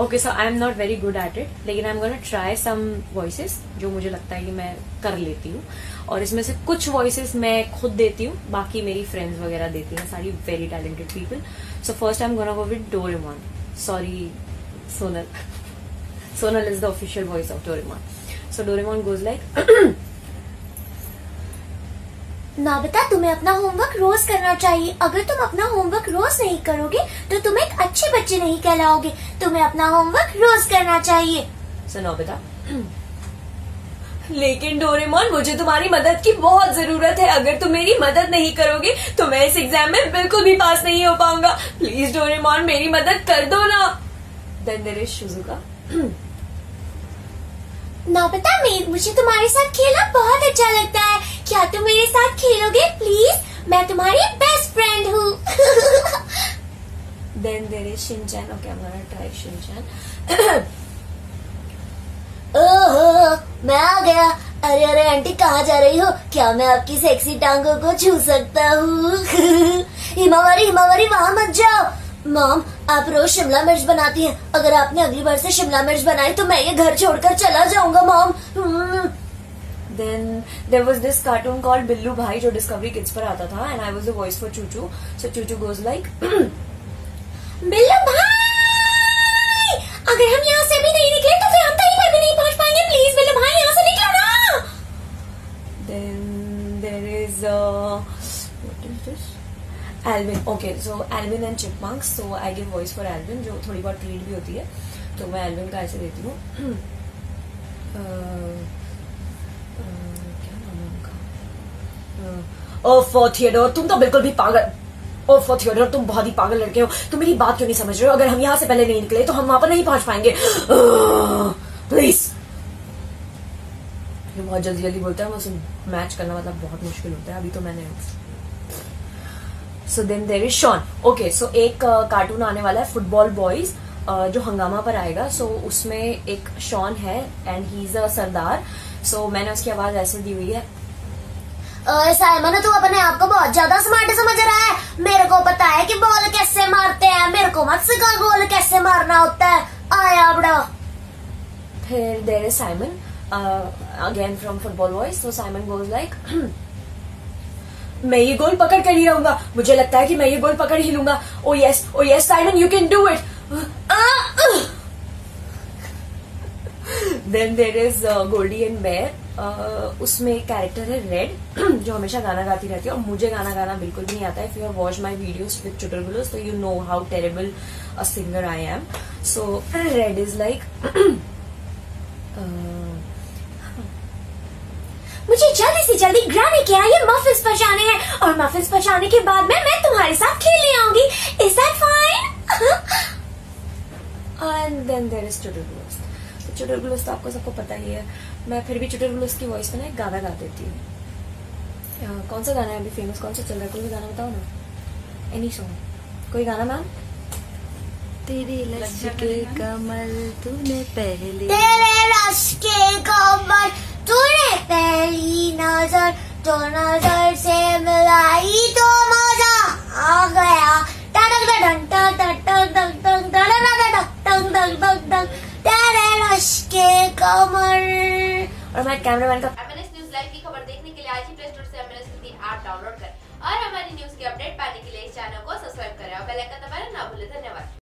Okay so I am not very good at it, लेकिन I am gonna try some voices जो मुझे लगता है कि मैं कर लेती हूँ, और इसमें से कुछ वॉइसेस मैं खुद देती हूँ, बाकी मेरी फ्रेंड्स वगैरह देती हैं, सारी very talented people. So first I am gonna go with Doraemon. Sorry Sonal. Sonal is the official voice of Doraemon. So Doraemon goes like, Nobita तुम्हें अपना होमवर्क रोज करना चाहिए. अगर तुम अपना होमवर्क रोज नहीं करोगे तो तुम एक अच्छे बच्चे नहीं कहलाओगे. तुम्हें अपना होमवर्क रोज करना चाहिए. सो नोबिता, लेकिन डोरेमोन मुझे तुम्हारी मदद की बहुत जरूरत है. अगर तुम मेरी मदद नहीं करोगे तो मैं इस एग्जाम में बिल्कुल भी पास नहीं हो पाऊंगा. प्लीज डोरेमोन मेरी मदद कर दो ना. Then there is Shizuka. Nobita मुझे तुम्हारे साथ खेलना बहुत अच्छा लगता है. क्या तुम मेरे साथ खेलोगे प्लीज? मैं तुम्हारी बेस्ट फ्रेंड हूँ. Then there is Shinchan. Okay I am gonna try Shinchan. ओहो मैं आ गया. अरे अरे आंटी कहाँ जा रही हो? क्या मैं आपकी सेक्सी टांगों को छू सकता हूँ? हिमावरी हिमावरी वहाँ मत जाओ. मॉम आप रोज शिमला मिर्च बनाती हैं. अगर आपने अगली बार से शिमला मिर्च बनाई तो मैं ये घर छोड़कर चला जाऊंगा mom. Then there was this cartoon called Billu भाई जो डिस्कवरी किड्स पर आता था, and I was the voice for चूचू. So चूचू goes like, Billu भाई अगर हम यहाँ से भी नहीं निकले तो फिर हम कहीं पर भी नहीं पहुँच पाएंगे. प्लीज बिल्लू भाई यहाँ से निकलो ना. then there is what is this? Alvin. Okay, so Alvin and Chipmunks. So I give voice for Alvin जो थोड़ी बहुत रीड भी होती है, तो मैं Alvin का ऐसे देती हूँ. क्या नाम है उनका? ओफो थियोडोर तुम तो बिल्कुल भी पागल. ओफो थियोडोर तुम बहुत ही पागल लड़के हो. तुम मेरी बात क्यों नहीं समझ रहे हो? अगर हम यहाँ से पहले नहीं निकले तो हम वहां पर नहीं पहुंच पाएंगे. प्लीज. ये बहुत जल्दी जल्दी बोलता है, मुझे मैच करना मतलब बहुत मुश्किल होता है. अभी तो मैंने. So then there is Shaun. Okay so एक कार्टून आने वाला है फुटबॉल बॉयज जो हंगामा पर आएगा. सो उसमें एक शॉन है एंड ही इज अ सरदार. सो मैंने उसकी आवाज ऐसे दी हुई है. साइमन तू अपने आप को बहुत ज्यादा स्मार्ट समझ रहा है. मेरे को पता है कि बॉल कैसे मारते हैं. मेरे को मत सिखा गोल कैसे मारना होता है. आया बड़ा. फिर there is Simon again from football boys. So Simon goes like, मैं ये गोल पकड़ कर ही रहूंगा. मुझे लगता है कि मैं ये गोल पकड़ ही लूंगा. Oh yes Simon you can do it. Then there is Goldie and Bear. उसमें एक कैरेक्टर है रेड जो हमेशा गाना गाती रहती है, और मुझे गाना गाना बिल्कुल भी नहीं आता है. If you have watched my videos with चुटरगुलोस तो you know how terrible a singer I am. So Red is like, मुझे जल्दी से जल्दी ग्रैनी के यहाँ ये मफिन्स पहुँचाने हैं, और मफिन्स पहुँचाने के बाद में मैं तुम्हारे साथ खेलने आऊंगी. Is that fine? And then there is चुटरगुलोस. चुटरगुलोस तो आपको सबको पता ही है. मैं फिर भी चुटरगुलोस की वॉइस में ना एक गाना गा देती हूँ. कौन सा गाना है अभी फेमस? कौन सा चल रहा है? कोई भी गाना बताओ ना. Any song. कोई गाना मैम? तेरे रश के कमल तूने पहले, तेरे रश के कमल तूने पहली नजर तो नजर से मिलाई तो मजा आ गया. तेरे रश के कमल. और मैं कैमरामैन का एमएनएस न्यूज लाइव की खबर देखने के लिए आज ही प्ले स्टोर से एमएनएस हिंदी ऐप डाउनलोड करें और हमारी न्यूज की अपडेट पाने के लिए इस चैनल को सब्सक्राइब करें और बेल आइकन दबाना ना भूलें. धन्यवाद.